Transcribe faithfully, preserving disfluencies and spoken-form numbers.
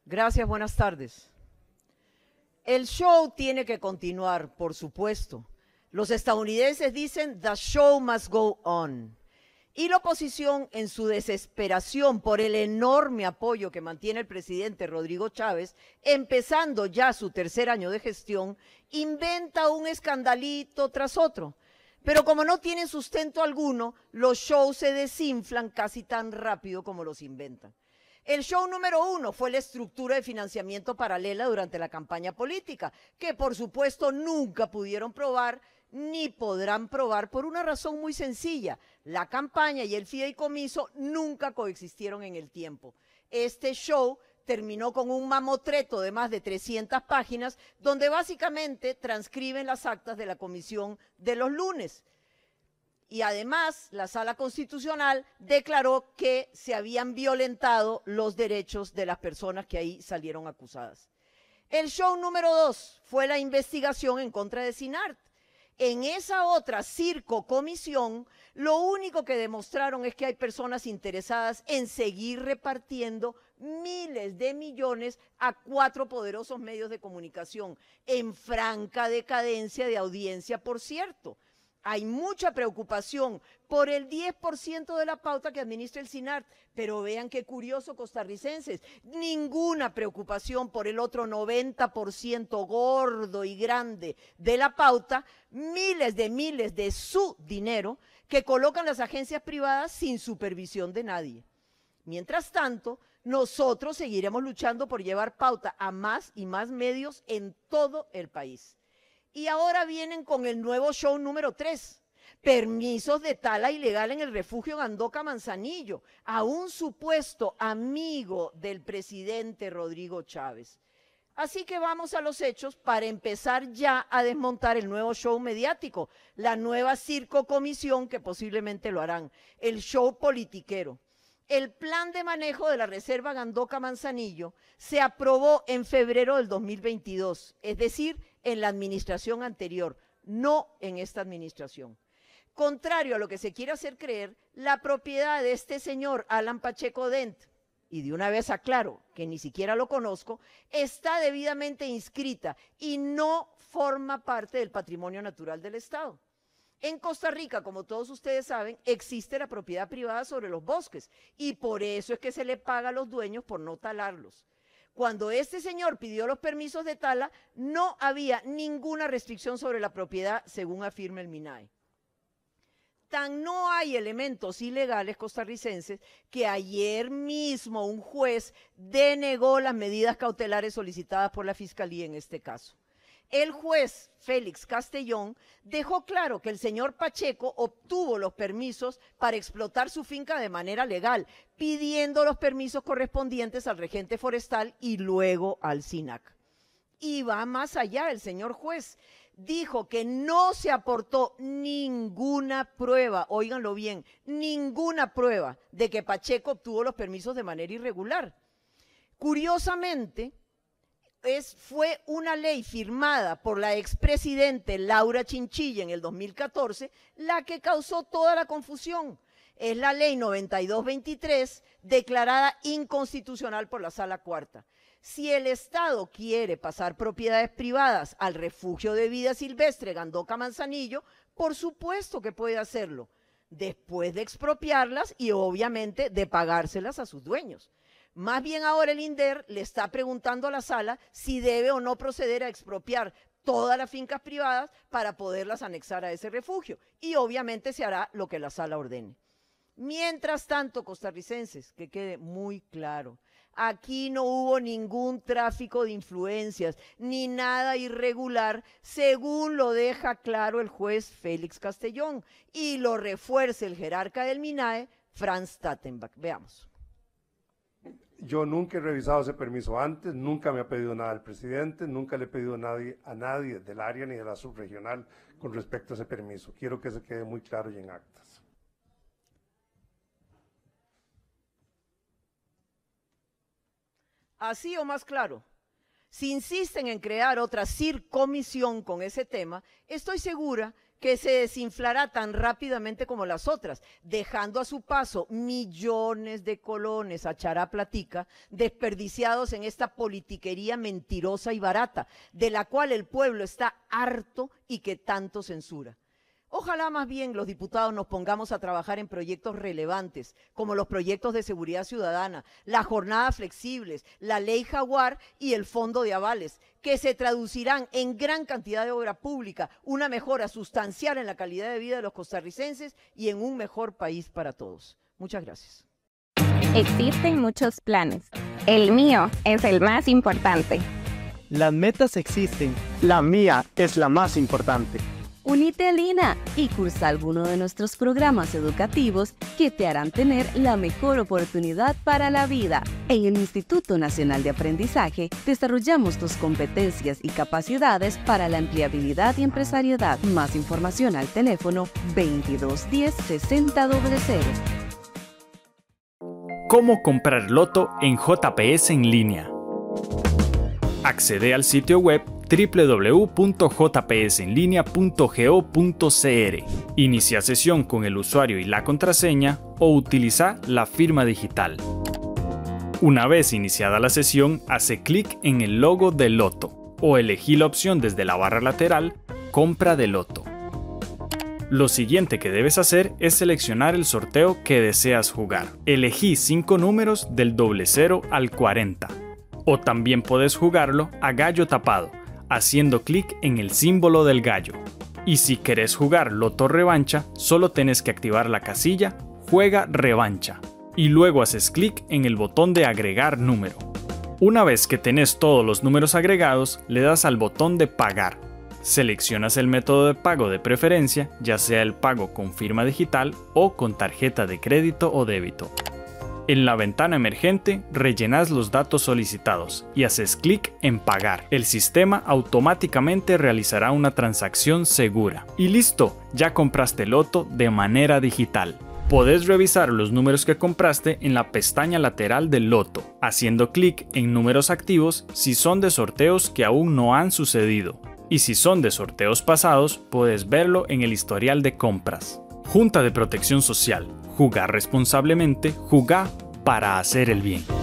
Gracias, buenas tardes. El show tiene que continuar, por supuesto. Los estadounidenses dicen, the show must go on. Y la oposición, en su desesperación por el enorme apoyo que mantiene el presidente Rodrigo Chávez, empezando ya su tercer año de gestión, inventa un escandalito tras otro. Pero como no tienen sustento alguno, los shows se desinflan casi tan rápido como los inventan. El show número uno fue la estructura de financiamiento paralela durante la campaña política, que por supuesto nunca pudieron probar ni podrán probar por una razón muy sencilla. La campaña y el fideicomiso nunca coexistieron en el tiempo. Este show terminó con un mamotreto de más de trescientas páginas, donde básicamente transcriben las actas de la comisión de los lunes. Y además, la Sala Constitucional declaró que se habían violentado los derechos de las personas que ahí salieron acusadas. El show número dos fue la investigación en contra de SINART. En esa otra circo comisión, lo único que demostraron es que hay personas interesadas en seguir repartiendo miles de millones a cuatro poderosos medios de comunicación, en franca decadencia de audiencia, por cierto. Hay mucha preocupación por el diez por ciento de la pauta que administra el SINART, pero vean qué curioso, costarricenses, ninguna preocupación por el otro noventa por ciento gordo y grande de la pauta, miles de miles de su dinero que colocan las agencias privadas sin supervisión de nadie. Mientras tanto, nosotros seguiremos luchando por llevar pauta a más y más medios en todo el país. Y ahora vienen con el nuevo show número tres, permisos de tala ilegal en el refugio Gandoca Manzanillo, a un supuesto amigo del presidente Rodrigo Chávez. Así que vamos a los hechos para empezar ya a desmontar el nuevo show mediático, la nueva circo comisión que posiblemente lo harán, el show politiquero. El plan de manejo de la reserva Gandoca Manzanillo se aprobó en febrero del dos mil veintidós, es decir, en la administración anterior, no en esta administración. Contrario a lo que se quiere hacer creer, la propiedad de este señor Alan Pacheco Dent, y de una vez aclaro que ni siquiera lo conozco, está debidamente inscrita y no forma parte del patrimonio natural del Estado. En Costa Rica, como todos ustedes saben, existe la propiedad privada sobre los bosques y por eso es que se le paga a los dueños por no talarlos. Cuando este señor pidió los permisos de tala, no había ninguna restricción sobre la propiedad, según afirma el MINAE. Tan no hay elementos ilegales costarricenses que ayer mismo un juez denegó las medidas cautelares solicitadas por la Fiscalía en este caso. El juez Félix Castellón dejó claro que el señor Pacheco obtuvo los permisos para explotar su finca de manera legal, pidiendo los permisos correspondientes al regente forestal y luego al SINAC. Y va más allá el señor juez. Dijo que no se aportó ninguna prueba, óiganlo bien, ninguna prueba de que Pacheco obtuvo los permisos de manera irregular. Curiosamente, Es, fue una ley firmada por la expresidente Laura Chinchilla en el dos mil catorce la que causó toda la confusión. Es la ley noventa y dos veintitrés declarada inconstitucional por la Sala Cuarta. Si el Estado quiere pasar propiedades privadas al refugio de vida silvestre Gandoca Manzanillo, por supuesto que puede hacerlo, después de expropiarlas y obviamente de pagárselas a sus dueños. Más bien ahora el INDER le está preguntando a la sala si debe o no proceder a expropiar todas las fincas privadas para poderlas anexar a ese refugio. Y obviamente se hará lo que la sala ordene. Mientras tanto, costarricenses, que quede muy claro, aquí no hubo ningún tráfico de influencias, ni nada irregular, según lo deja claro el juez Félix Castellón, y lo refuerza el jerarca del MINAE, Franz Tattenbach. Veamos. Yo nunca he revisado ese permiso antes, nunca me ha pedido nada el presidente, nunca le he pedido a nadie, a nadie del área ni de la subregional con respecto a ese permiso. Quiero que se quede muy claro y en actas. Así o más claro, si insisten en crear otra circomisión con ese tema, estoy segura que se desinflará tan rápidamente como las otras, dejando a su paso millones de colones a chará platica desperdiciados en esta politiquería mentirosa y barata, de la cual el pueblo está harto y que tanto censura. Ojalá más bien los diputados nos pongamos a trabajar en proyectos relevantes, como los proyectos de seguridad ciudadana, las jornadas flexibles, la ley Jaguar y el fondo de avales, que se traducirán en gran cantidad de obra pública, una mejora sustancial en la calidad de vida de los costarricenses y en un mejor país para todos. Muchas gracias. Existen muchos planes. El mío es el más importante. Las metas existen. La mía es la más importante. Unite a Lina y cursa alguno de nuestros programas educativos que te harán tener la mejor oportunidad para la vida. En el Instituto Nacional de Aprendizaje desarrollamos tus competencias y capacidades para la empleabilidad y empresariedad. Más información al teléfono veintidós diez sesenta cero. ¿Cómo comprar loto en J P S en línea? Accede al sitio web doble u doble u doble u punto j p s en línea punto go punto c r. Inicia sesión con el usuario y la contraseña o utiliza la firma digital. Una vez iniciada la sesión, hace clic en el logo de Loto o elegí la opción desde la barra lateral Compra de Loto. Lo siguiente que debes hacer es seleccionar el sorteo que deseas jugar. Elegí cinco números del doble cero al cuarenta. O también puedes jugarlo a gallo tapado, haciendo clic en el símbolo del gallo. Y si querés jugar Loto Revancha, solo tenés que activar la casilla Juega Revancha y luego haces clic en el botón de agregar número. Una vez que tenés todos los números agregados, le das al botón de pagar. Seleccionas el método de pago de preferencia, ya sea el pago con firma digital o con tarjeta de crédito o débito. En la ventana emergente, rellenas los datos solicitados y haces clic en Pagar. El sistema automáticamente realizará una transacción segura. Y listo, ya compraste Loto de manera digital. Podés revisar los números que compraste en la pestaña lateral del Loto, haciendo clic en números activos si son de sorteos que aún no han sucedido. Y si son de sorteos pasados, puedes verlo en el historial de compras. Junta de Protección Social. Jugar responsablemente, jugá para hacer el bien.